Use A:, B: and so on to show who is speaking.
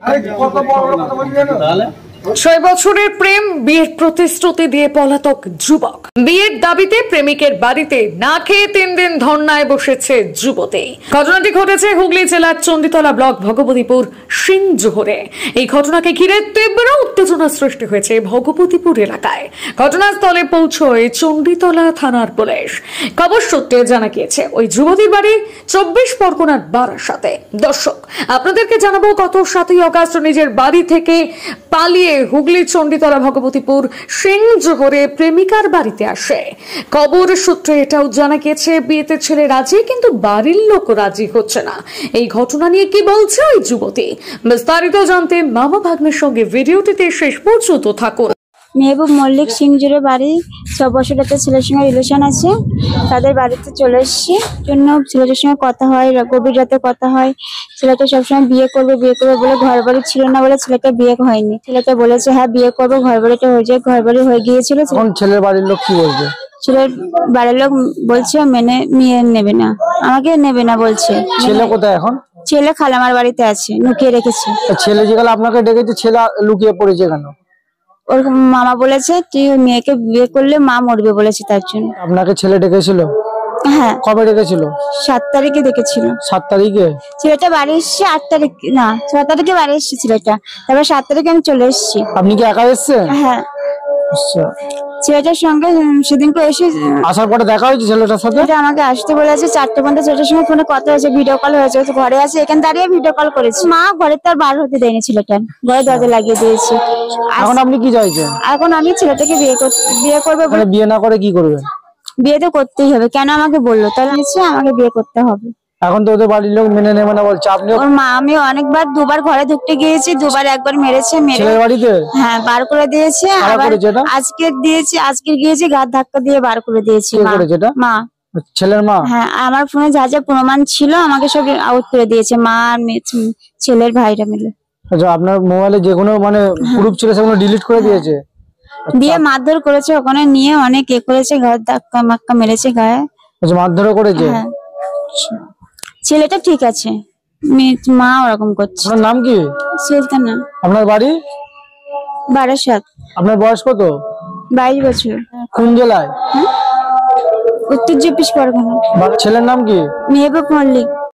A: ছয় বছরের প্রেম, বিয়ের প্রতিশ্রুতি দিয়ে পলাতক যুবক। বিয়ের দাবিতে প্রেমিকের বাড়িতে না খেয়ে 3 দিন ধর্নায় বসেছে যুবতী। ঘটনাটি ঘটেছে হুগলি জেলার চণ্ডীতলা ব্লক ভগবতীপুর সিংজোহরে। এই ঘটনাকে ঘিরে তীব্র উত্তেজনা সৃষ্টি হয়েছে ভগবতীপুর এলাকায়। ঘটনাস্থলে পৌঁছয় চণ্ডীতলা থানার পুলিশ। খবর সূত্রে জানা গিয়েছে ওই যুবতীর বাড়ি 24 পরগনার বারাসাতে। দর্শক, আপনাদেরকে জানাবো, গত 7ই আগস্ট নিজের বাড়ি থেকে পালিয়ে হুগলি চণ্ডীতলা ভগবতীপুর সিংজোহরে প্রেমিকার বাড়িতে আসে। খবর সূত্রে এটাও জানা গেছে বিয়েতে ছেলে রাজি, কিন্তু বাড়ির লোক রাজি হচ্ছে না। এই ঘটনা নিয়ে কি বলছে ওই যুবতী, বিস্তারিত জানতে মামা ভাগ্নের সঙ্গে ভিডিওটিতে শেষ পর্যন্ত থাকুন।
B: মেহবুব মল্লিক সিংজোরে বাড়ি। 6 বছর একটা ছেলের সঙ্গে রিলেশন আছে, তাদের বাড়িতে চলে এসেছি জন্য ছেলেটার সঙ্গে কথা হয়, গভীর রাতে কথা হয়। ছেলেটা সবসময় বিয়ে করবে বলে ঘর বাড়ি ছিল না বলে ছেলেটা বিয়ে হয়নি। ছেলেটা বলেছে হ্যাঁ বিয়ে করবো, ঘর বাড়িটা হয়ে যায়, ঘর বাড়ি হয়ে গিয়েছিল।
C: এখন ছেলের বাড়ির লোক কি বলবে?
B: ছেলের বাড়ির লোক বলছে নিয়ে নেবে না, আমাকে নেবে না বলছে।
C: ছেলে কোথায় এখন?
B: ছেলে খালামার বাড়িতে আছে, লুকিয়ে রেখেছে।
C: ছেলে যেগুলো আপনাকে ডেকেছে, ছেলে লুকিয়ে পড়েছে কেন?
B: ওর মামা বলেছে তুই মেয়েকে বিয়ে করলে মা মরবে বলেছে, তার জন্য।
C: আপনাকে ছেলে ডেকেছিল?
B: হ্যাঁ।
C: কবে ডেকেছিল?
B: 7 তারিখে ডেকেছিল।
C: 7 তারিখে?
B: ছেলেটা বাড়ি এসছে 8 তারিখ, না 6 তারিখে বাড়ি এসছে ছেলেটা, তারপর 7 তারিখে আমি চলে এসেছি।
C: আপনি কি একা এসেছেন?
B: হ্যাঁ।
C: আচ্ছা,
B: ছেলেটার সঙ্গে সেদিনকে এসে
C: আসার পরে দেখা হয়েছে ছেলেটার সাথে?
B: এটা আমাকে আসতে বলেছে 4টে পর্যন্ত। ছেলেটার সঙ্গে ফোনে কথা হয়েছে, ভিডিও কল হয়েছে, ঘরে আছে, এখানে দাঁড়িয়ে ভিডিও কল করেছে। মা ঘরে তার বার হতে দেয়নি, ছেলেটার ঘরে দরজা লাগিয়ে দিয়েছে।
C: এখন আপনি কি চাইছেন?
B: এখন আমি ছেলেটাকে বিয়ে করবো।
C: বিয়ে না করে কি করবেন?
B: বিয়ে তো করতেই হবে, কেন আমাকে বললো, তাহলে নিশ্চয়ই আমাকে বিয়ে করতে হবে।
C: এখন তো ওদের বাড়ির লোক মেনে নেবে না বলছে। আপনি?
B: ওর মা, আমি অনেকবার 2বার ঘরে ঢুকতে গিয়েছি, 2বার একবার মেরেছে,
C: ছেলের বাড়িতে?
B: হ্যাঁ, বার করে দিয়েছে। আবার আজকে গিয়েছি, ঘাট ধাক্কা দিয়ে বার করে দিয়েছে মা।
C: ছেলের মা?
B: হ্যাঁ, আমার ফোনে যা যা প্রমাণ ছিল আমাকে সব আউট করে দিয়েছে মা আর ছেলের ভাইরা মিলে।
C: আচ্ছা, আপনার মোবাইলে যেগুলো প্রুফ ছিল সেগুলো ডিলিট করে দিয়েছে?
B: দিয়ে মারধর করেছে, ওখানে নিয়ে অনেক করেছে, ঘর ধাক্কা মাক্কা মেরেছে গায়ে।
C: আচ্ছা, মারধরও করেছে?
B: হ্যাঁ। ছেলেটা ঠিক আছে, মা ওরকম করছে।
C: আপনার নাম কি?
B: সুলতানা।
C: আপনার বাড়ি?
B: বারাসাত।
C: আপনার বয়স কত?
B: 22 বছর।
C: কোন জেলায়?
B: উত্তর 24 পরগনা।
C: ছেলের নাম কি?
B: মেহবুব মল্লিক।